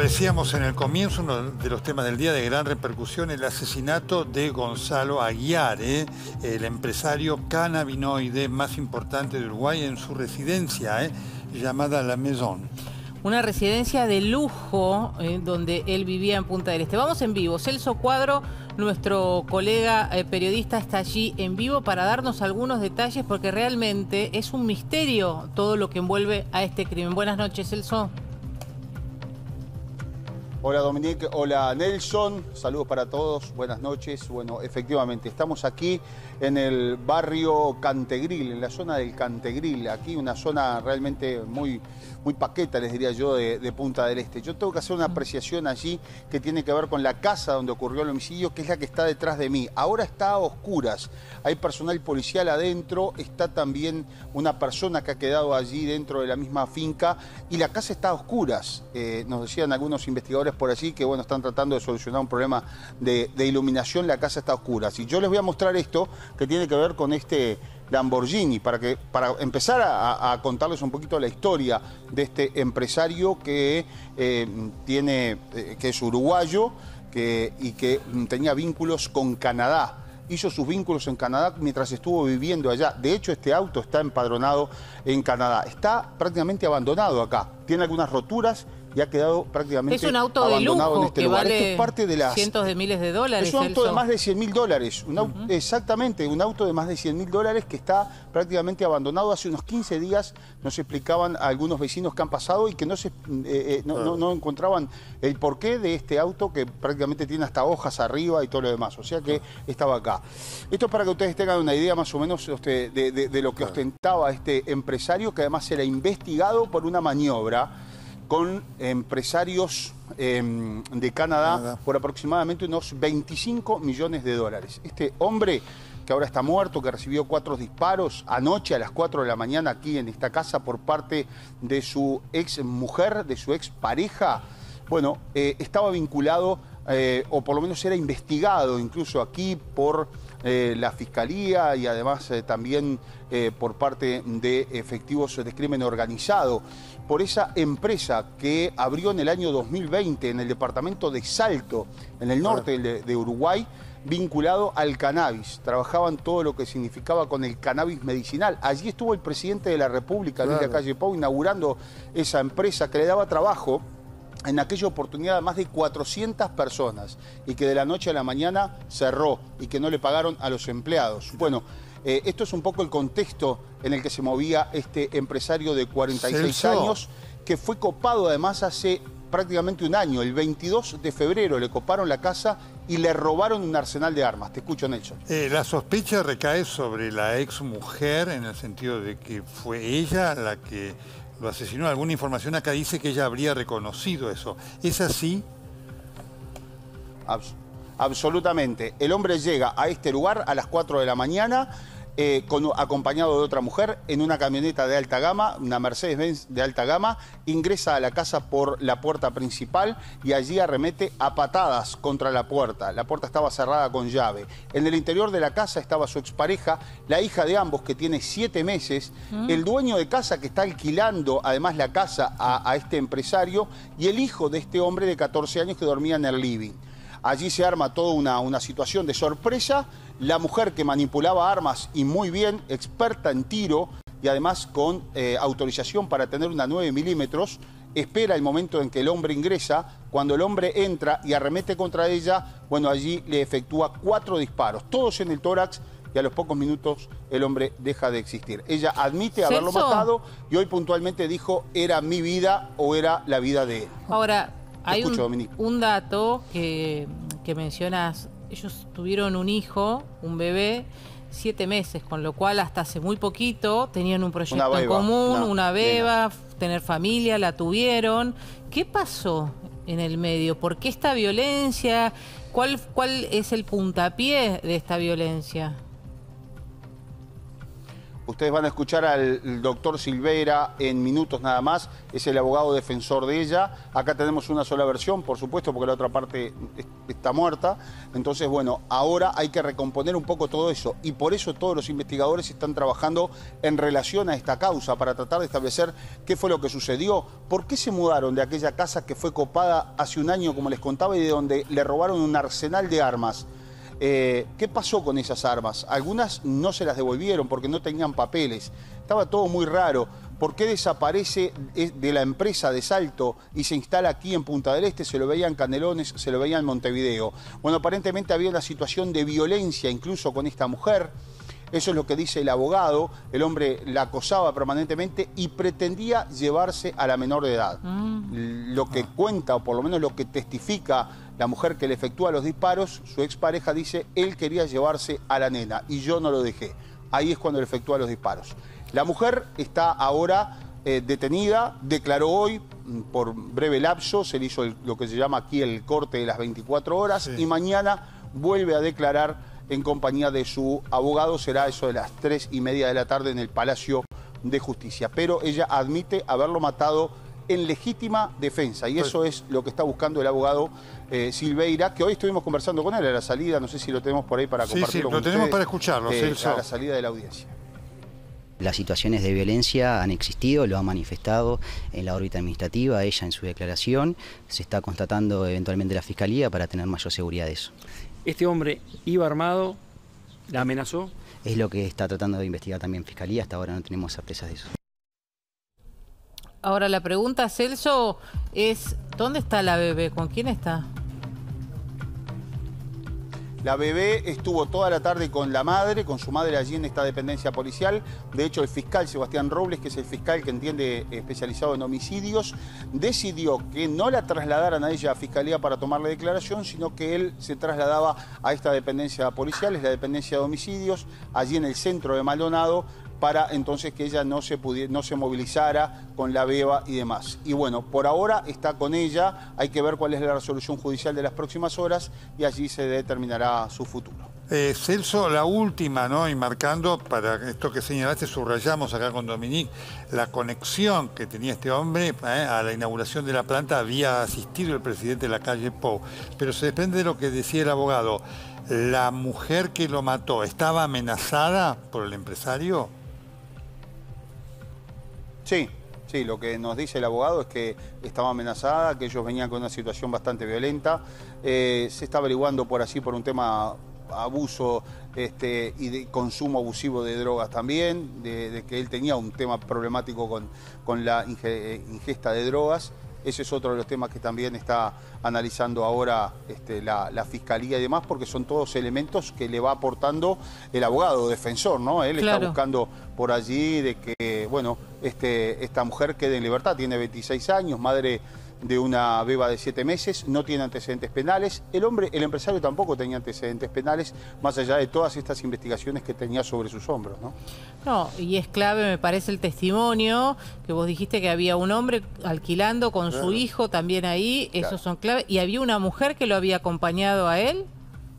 decíamos en el comienzo, uno de los temas del día de gran repercusión, el asesinato de Gonzalo Aguiar, el empresario cannabinoide más importante de Uruguay, en su residencia, llamada La Maison. Una residencia de lujo donde él vivía en Punta del Este. Vamos en vivo. Celso Cuadro, nuestro colega periodista, está allí en vivo para darnos algunos detalles porque realmente es un misterio todo lo que envuelve a este crimen. Buenas noches, Celso. Hola Dominique, hola Nelson, saludos para todos, buenas noches. Bueno, efectivamente, estamos aquí en el barrio Cantegril, en la zona del Cantegril, aquí una zona realmente muy paqueta, les diría yo, de Punta del Este. Yo tengo que hacer una apreciación allí que tiene que ver con la casa donde ocurrió el homicidio, que es la que está detrás de mí. Ahora está a oscuras, hay personal policial adentro, está también una persona que ha quedado allí dentro de la misma finca y la casa está a oscuras. Nos decían algunos investigadores por allí que bueno, están tratando de solucionar un problema de iluminación, la casa está a oscuras. Y yo les voy a mostrar esto que tiene que ver con este Lamborghini, para empezar a contarles un poquito la historia de este empresario que es uruguayo y que tenía vínculos con Canadá. Hizo sus vínculos en Canadá mientras estuvo viviendo allá. De hecho, este auto está empadronado en Canadá. Está prácticamente abandonado acá. Tiene algunas roturas y ha quedado prácticamente es un auto abandonado de lujo en este que lugar. Vale Esto es parte de las cientos de miles de dólares. Es un auto de más de $100.000. Exactamente, un auto de más de $100.000 que está prácticamente abandonado. Hace unos 15 días nos explicaban a algunos vecinos que han pasado y que no encontraban el porqué de este auto que prácticamente tiene hasta hojas arriba y todo lo demás. O sea que estaba acá. Esto es para que ustedes tengan una idea más o menos de lo que ostentaba este empresario, que además era investigado por una maniobra con empresarios de Canadá por aproximadamente unos $25 millones. Este hombre, que ahora está muerto, que recibió 4 disparos anoche a las 4 de la mañana aquí en esta casa por parte de su ex mujer, de su ex pareja, bueno, estaba vinculado, o por lo menos era investigado incluso aquí por la Fiscalía y además también por parte de efectivos de crimen organizado, por esa empresa que abrió en el año 2020 en el departamento de Salto, en el norte de Uruguay, vinculado al cannabis. Trabajaban todo lo que significaba con el cannabis medicinal. Allí estuvo el presidente de la República, Luis Lacalle Pou, inaugurando esa empresa que le daba trabajo en aquella oportunidad a más de 400 personas y que de la noche a la mañana cerró y que no le pagaron a los empleados. Bueno, esto es un poco el contexto en el que se movía este empresario de 46 años, que fue copado además hace prácticamente un año. El 22 de febrero le coparon la casa y le robaron un arsenal de armas. Te escucho, Nelson. La sospecha recae sobre la ex mujer en el sentido de que fue ella la que lo asesinó. Alguna información acá dice que ella habría reconocido eso. ¿Es así? Absolutamente. El hombre llega a este lugar a las 4 de la mañana, acompañado de otra mujer, en una camioneta de alta gama, una Mercedes-Benz de alta gama, ingresa a la casa por la puerta principal y allí arremete a patadas contra la puerta. La puerta estaba cerrada con llave. En el interior de la casa estaba su expareja, la hija de ambos, que tiene 7 meses, el dueño de casa que está alquilando además la casa a este empresario y el hijo de este hombre de 14 años que dormía en el living. Allí se arma toda una situación de sorpresa. La mujer que manipulaba armas y muy bien, experta en tiro y además con autorización para tener una 9 milímetros, espera el momento en que el hombre ingresa. Cuando el hombre entra y arremete contra ella, bueno, allí le efectúa 4 disparos, todos en el tórax, y a los pocos minutos el hombre deja de existir. Ella admite haberlo matado y hoy puntualmente dijo, era mi vida o era la vida de él. Ahora, hay un dato que mencionas. Ellos tuvieron un hijo, un bebé, 7 meses, con lo cual hasta hace muy poquito tenían un proyecto en común, una beba, tener familia, la tuvieron. ¿Qué pasó en el medio? ¿Por qué esta violencia? ¿Cuál es el puntapié de esta violencia? Ustedes van a escuchar al doctor Silveira en minutos nada más, es el abogado defensor de ella. Acá tenemos una sola versión, por supuesto, porque la otra parte está muerta. Entonces, bueno, ahora hay que recomponer un poco todo eso. Y por eso todos los investigadores están trabajando en relación a esta causa, para tratar de establecer qué fue lo que sucedió. ¿Por qué se mudaron de aquella casa que fue copada hace un año, como les contaba, y de donde le robaron un arsenal de armas? ¿Qué pasó con esas armas? Algunas no se las devolvieron porque no tenían papeles. Estaba todo muy raro. ¿Por qué desaparece de la empresa de Salto y se instala aquí en Punta del Este? Se lo veía en Canelones, se lo veía en Montevideo. Bueno, aparentemente había una situación de violencia incluso con esta mujer. Eso es lo que dice el abogado. El hombre la acosaba permanentemente y pretendía llevarse a la menor de edad. Lo que cuenta, o por lo menos lo que testifica la mujer que le efectúa los disparos, su expareja dice, él quería llevarse a la nena y yo no lo dejé. Ahí es cuando le efectúa los disparos. La mujer está ahora detenida, declaró hoy por breve lapso, se le hizo lo que se llama aquí el corte de las 24 horas, sí. Y mañana vuelve a declarar en compañía de su abogado, será eso de las 3:30 de la tarde en el Palacio de Justicia. Pero ella admite haberlo matado en legítima defensa, y eso es lo que está buscando el abogado Silveira, que hoy estuvimos conversando con él a la salida, no sé si lo tenemos por ahí para compartirlo con ustedes. Sí, lo tenemos para escucharlo, Celso. A la salida de la audiencia. Las situaciones de violencia han existido, lo ha manifestado en la órbita administrativa, ella en su declaración, se está constatando eventualmente la Fiscalía para tener mayor seguridad de eso. ¿Este hombre iba armado? ¿La amenazó? Es lo que está tratando de investigar también Fiscalía, hasta ahora no tenemos certezas de eso. Ahora la pregunta, Celso, es ¿dónde está la bebé? ¿Con quién está? La bebé estuvo toda la tarde con la madre, con su madre allí en esta dependencia policial. De hecho, el fiscal Sebastián Robles, que es el fiscal que entiende especializado en homicidios, decidió que no la trasladaran a ella a Fiscalía para tomarle declaración, sino que él se trasladaba a esta dependencia policial, es la dependencia de homicidios, allí en el centro de Maldonado, para entonces que ella no se movilizara con la beba y demás. Y bueno, por ahora está con ella, hay que ver cuál es la resolución judicial de las próximas horas y allí se determinará su futuro. Celso, la última, ¿no? Y marcando, para esto que señalaste, subrayamos acá con Dominique, la conexión que tenía este hombre a la inauguración de la planta, había asistido el presidente de la calle Pou. Pero se desprende de lo que decía el abogado, ¿la mujer que lo mató estaba amenazada por el empresario? Sí, sí, lo que nos dice el abogado es que estaba amenazada, que ellos venían con una situación bastante violenta. Se está averiguando por un tema abuso y de consumo abusivo de drogas también, de que él tenía un tema problemático con la ingesta de drogas. Ese es otro de los temas que también está analizando ahora la Fiscalía y demás, porque son todos elementos que le va aportando el abogado defensor, ¿no? Él está buscando por allí de que, bueno, esta mujer quede en libertad, tiene 26 años, madre de una beba de 7 meses, no tiene antecedentes penales. El empresario tampoco tenía antecedentes penales, más allá de todas estas investigaciones que tenía sobre sus hombros, ¿no? No, y es clave, me parece, el testimonio, que vos dijiste que había un hombre alquilando con su hijo también ahí, esos son clave, y había una mujer que lo había acompañado a él.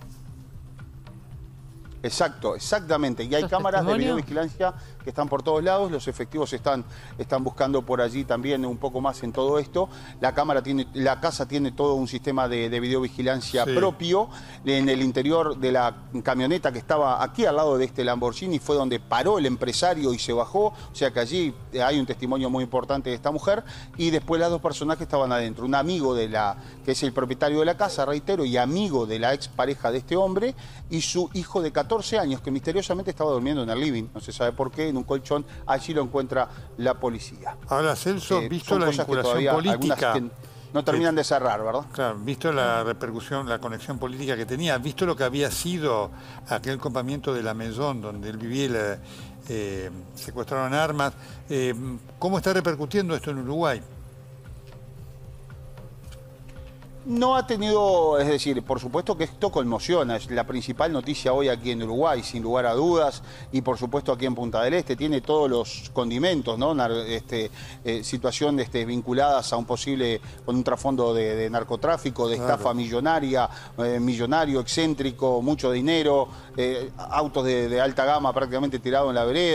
Exacto, exactamente. Y hay cámaras de videovigilancia que están por todos lados, los efectivos están buscando por allí también un poco más en todo esto. La casa tiene todo un sistema de videovigilancia propio. En el interior de la camioneta que estaba aquí al lado de este Lamborghini fue donde paró el empresario y se bajó, o sea que allí hay un testimonio muy importante de esta mujer. Y después las dos personas que estaban adentro, un amigo que es el propietario de la casa, reitero, y amigo de la expareja de este hombre, y su hijo de 14 años, que misteriosamente estaba durmiendo en el living, no se sabe por qué, en un colchón, allí lo encuentra la policía. Ahora, Celso, visto la vinculación política, que no terminan de cerrar, ¿verdad? Claro, visto la repercusión, la conexión política que tenía, visto lo que había sido aquel campamento de la Maison, donde él vivía y secuestraron armas, ¿cómo está repercutiendo esto en Uruguay? No ha tenido, es decir, por supuesto que esto conmociona, es la principal noticia hoy aquí en Uruguay, sin lugar a dudas, y por supuesto aquí en Punta del Este, tiene todos los condimentos, ¿no? Situaciones vinculadas a un posible, con un trasfondo de narcotráfico, de estafa millonaria, millonario, excéntrico, mucho dinero, autos de alta gama prácticamente tirados en la vereda.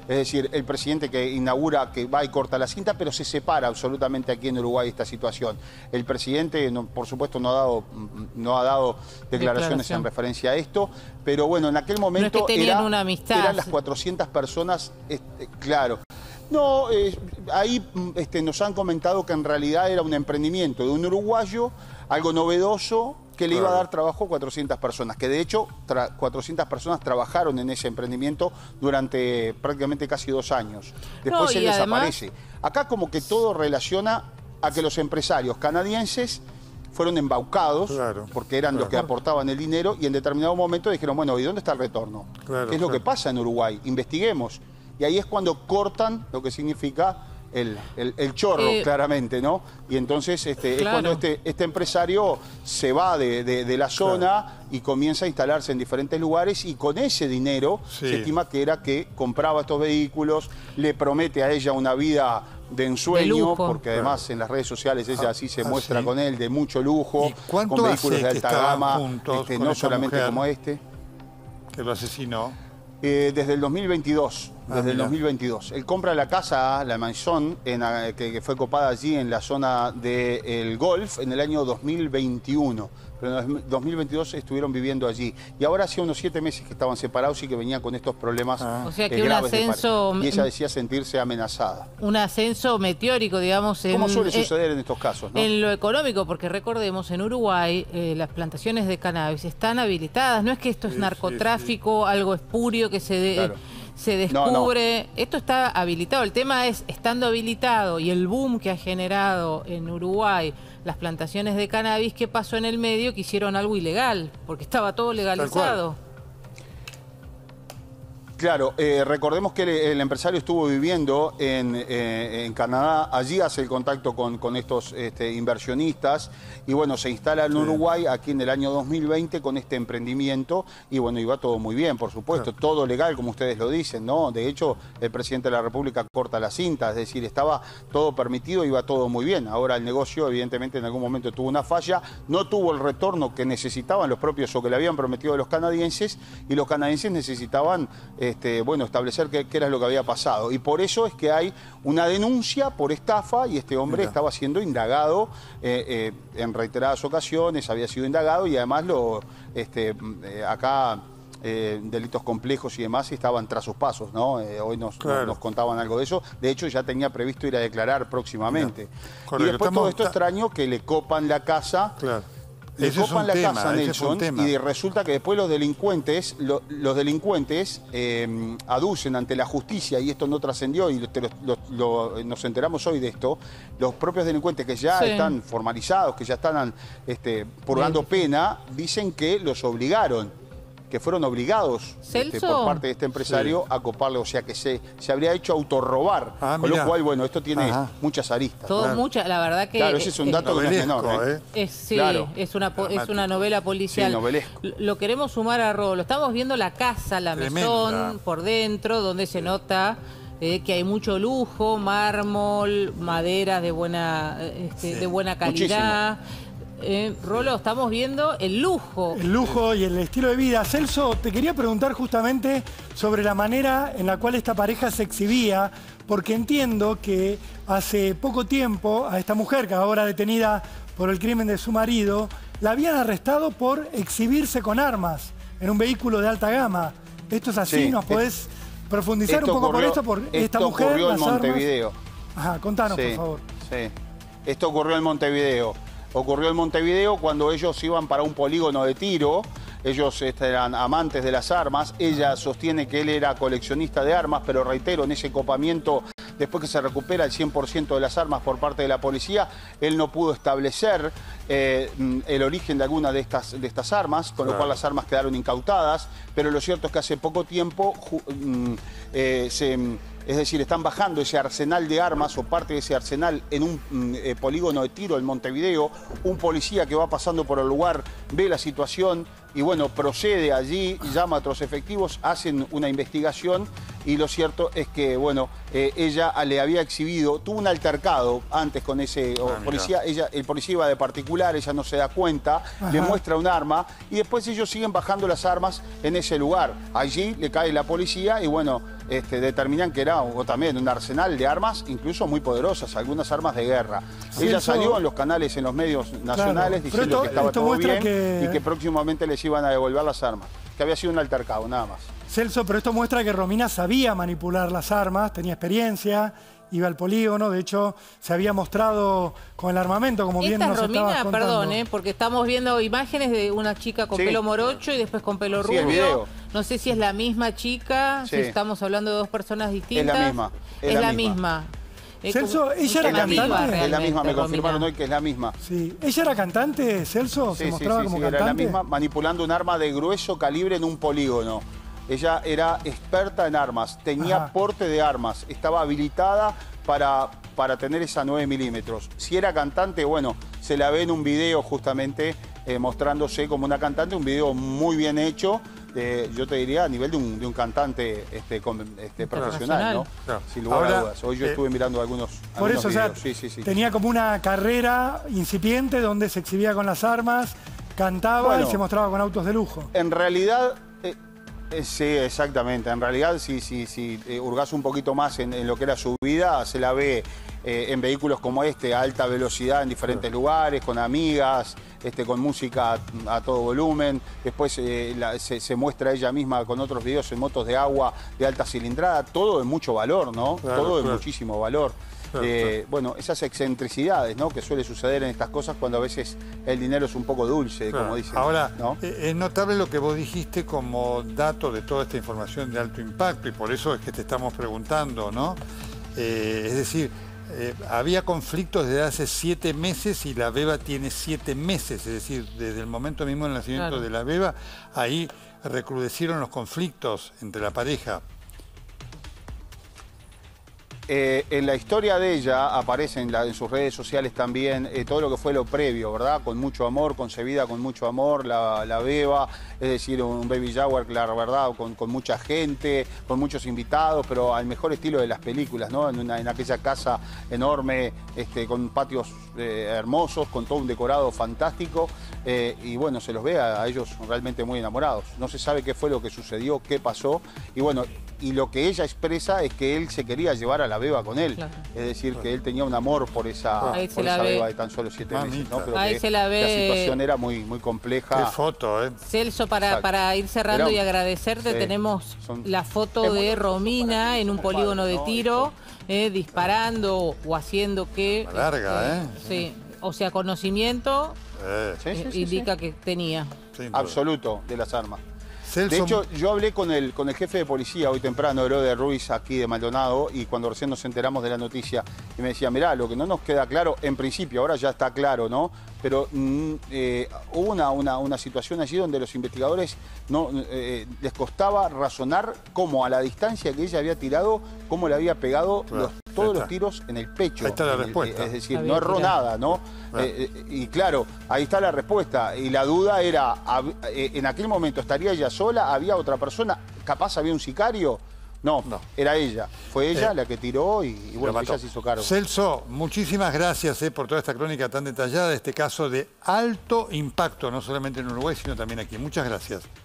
Es decir, el presidente que inaugura, que va y corta la cinta, pero se separa absolutamente aquí en Uruguay esta situación. El presidente, por supuesto, no ha dado declaraciones en referencia a esto, pero bueno, en aquel momento no es que tenían una amistad. Eran las 400 personas, claro. No, ahí nos han comentado que en realidad era un emprendimiento de un uruguayo, algo novedoso, que le iba a dar trabajo a 400 personas, que de hecho 400 personas trabajaron en ese emprendimiento durante prácticamente casi 2 años. Después se desaparece. Acá como que todo relaciona a que los empresarios canadienses fueron embaucados, porque eran los que aportaban el dinero, y en determinado momento dijeron, bueno, ¿y dónde está el retorno? ¿Qué es lo que pasa en Uruguay? Investiguemos. Y ahí es cuando cortan lo que significa el chorro, claramente, ¿no? Y entonces es cuando este empresario se va de la zona y comienza a instalarse en diferentes lugares, y con ese dinero se estima que era que compraba estos vehículos, le promete a ella una vida de ensueño, porque además en las redes sociales ella así se muestra con él, de mucho lujo, con vehículos de alta gama, no solamente como este. Que lo asesinó. Desde el 2022. Desde el 2022. Él compra la casa, la mansión, que fue copada allí en la zona del Golf en el año 2021. Pero en el 2022 estuvieron viviendo allí. Y ahora hacía unos 7 meses que estaban separados y que venían con estos problemas o sea que graves un ascenso, y ella decía sentirse amenazada. Un ascenso meteórico, digamos. ¿Cómo suele suceder en estos casos, ¿no? En lo económico, porque recordemos, en Uruguay las plantaciones de cannabis están habilitadas. No es que esto es narcotráfico, algo espurio que se descubre. No. Esto está habilitado. El tema es, estando habilitado y el boom que ha generado en Uruguay las plantaciones de cannabis, ¿qué pasó en el medio? Que hicieron algo ilegal, porque estaba todo legalizado. Claro, recordemos que el empresario estuvo viviendo en Canadá, allí hace el contacto con estos inversionistas, y bueno, se instala en Uruguay aquí en el año 2020 con este emprendimiento, y bueno, iba todo muy bien, por supuesto, todo legal, como ustedes lo dicen, ¿no? De hecho, el presidente de la República corta la cinta, es decir, estaba todo permitido, iba todo muy bien. Ahora el negocio, evidentemente, en algún momento tuvo una falla, no tuvo el retorno que necesitaban los propios o que le habían prometido a los canadienses, y los canadienses necesitaban bueno, establecer qué era lo que había pasado. Y por eso es que hay una denuncia por estafa, y este hombre estaba siendo indagado en reiteradas ocasiones, había sido indagado, y además acá delitos complejos y demás estaban tras sus pasos, ¿no? Hoy nos contaban algo de eso. De hecho, ya tenía previsto ir a declarar próximamente. Y después todo esto extraño, que le copan la casa. Le copan la casa a Nelson, y resulta que después los delincuentes aducen ante la justicia, y esto no trascendió, y nos enteramos hoy de esto, los propios delincuentes que ya están formalizados, que ya están purgando pena, dicen que los obligaron, que fueron obligados por parte de este empresario a coparle, o sea que se habría hecho autorrobar, con lo cual, bueno, esto tiene muchas aristas. La verdad que... Claro, ese es un dato que no es menor. Es una novela policial. Sí, novelesco. Lo queremos sumar a Rolo. Estamos viendo la casa, la mesón, por dentro, donde se nota que hay mucho lujo, mármol, maderas de buena calidad. Rolo, estamos viendo el lujo. El lujo y el estilo de vida. Celso, te quería preguntar justamente sobre la manera en la cual esta pareja se exhibía, porque entiendo que hace poco tiempo a esta mujer, que ahora detenida por el crimen de su marido, la habían arrestado por exhibirse con armas en un vehículo de alta gama. ¿Esto es así? ¿Nos podés profundizar un poco por esto? Por esta mujer, ocurrió en Montevideo. Ajá, contanos, por favor. Sí, esto ocurrió en Montevideo. Ocurrió en Montevideo cuando ellos iban para un polígono de tiro. Ellos eran amantes de las armas. Ella sostiene que él era coleccionista de armas, pero reitero, en ese copamiento, después que se recupera el 100% de las armas por parte de la policía, él no pudo establecer el origen de alguna de estas armas, con lo cual las armas quedaron incautadas. Pero lo cierto es que hace poco tiempo es decir, están bajando ese arsenal de armas o parte de ese arsenal en un polígono de tiro en Montevideo. Un policía que va pasando por el lugar ve la situación y bueno, procede allí, llama a otros efectivos, hacen una investigación y lo cierto es que, bueno, ella le había exhibido, tuvo un altercado antes con ese policía, el policía iba de particular, ella no se da cuenta, le muestra un arma y después ellos siguen bajando las armas en ese lugar. Allí le cae la policía y bueno, determinan que era también un arsenal de armas, incluso muy poderosas, algunas armas de guerra. Ella salió en los canales, en los medios nacionales, diciendo que estaba todo bien y que próximamente les iban a devolver las armas, que había sido un altercado, nada más. Celso, pero esto muestra que Romina sabía manipular las armas, tenía experiencia, iba al polígono, de hecho se había mostrado con el armamento, como bien nos estabas contando. Perdón, porque estamos viendo imágenes de una chica con pelo morocho y después con pelo rubio. No sé si es la misma chica, si estamos hablando de dos personas distintas. Es la misma. Es la misma. Celso, ¿ella era cantante? Es la misma, me confirmaron hoy que es la misma. Sí. ¿Ella era cantante, Celso? ¿Se mostraba como cantante? Era la misma, manipulando un arma de grueso calibre en un polígono. Ella era experta en armas, tenía porte de armas, estaba habilitada para tener esa 9 milímetros. Si era cantante, bueno, se la ve en un video justamente mostrándose como una cantante, un video muy bien hecho, yo te diría a nivel de un cantante profesional, ¿no? Claro. Sin lugar a dudas. Hoy yo estuve mirando algunos eso, videos. O sea, tenía como una carrera incipiente donde se exhibía con las armas, cantaba y se mostraba con autos de lujo. En realidad... sí, exactamente. En realidad, si hurgás un poquito más en lo que era su vida, se la ve en vehículos como a alta velocidad en diferentes lugares, con amigas, con música a todo volumen. Después se muestra ella misma con otros videos en motos de agua de alta cilindrada. Todo de mucho valor, ¿no? Todo de muchísimo valor. Bueno, esas excentricidades, ¿no?, que suele suceder en estas cosas cuando a veces el dinero es un poco dulce, como dicen. Ahora, ¿no? Es notable lo que vos dijiste como dato de toda esta información de alto impacto y por eso es que te estamos preguntando, ¿no? Es decir, había conflictos desde hace 7 meses y la beba tiene 7 meses, es decir, desde el momento mismo del nacimiento de la beba, ahí recrudecieron los conflictos entre la pareja. En la historia de ella aparece en sus redes sociales también todo lo que fue lo previo, ¿verdad? Con mucho amor, concebida con mucho amor, la beba, es decir, un baby shower, claro, ¿verdad? Con mucha gente, con muchos invitados, pero al mejor estilo de las películas, ¿no? En aquella casa enorme, con patios hermosos, con todo un decorado fantástico, y bueno, se los ve a ellos realmente muy enamorados. No se sabe qué fue lo que sucedió, qué pasó, y bueno, y lo que ella expresa es que él se quería llevar a la beba con él. Es decir, que él tenía un amor por esa beba de tan solo 7 meses, ¿no? Pero ahí la situación era muy compleja. Qué foto, Celso, para ir cerrando y agradecerte, tenemos la foto de Romina en un polígono de tiro, disparando o haciendo que... Larga, Sí, o sea, conocimiento indica que tenía. Absoluto de las armas. Celso... De hecho, yo hablé con el jefe de policía hoy temprano, Herodes Ruiz, aquí de Maldonado, y cuando recién nos enteramos de la noticia, y me decía, mirá, lo que no nos queda claro, en principio, ahora ya está claro, ¿no? Pero hubo una situación allí donde los investigadores les costaba razonar cómo a la distancia que ella había tirado, cómo le había pegado todos los tiros en el pecho. Ahí está la respuesta. Es decir, no erró nada, ¿no? Y claro, ahí está la respuesta. Y la duda era, en aquel momento, ¿estaría ella sola? ¿Había otra persona? ¿Capaz había un sicario? No, era ella. Fue ella la que tiró y bueno, ella se hizo cargo. Celso, muchísimas gracias por toda esta crónica tan detallada de este caso de alto impacto, no solamente en Uruguay, sino también aquí. Muchas gracias.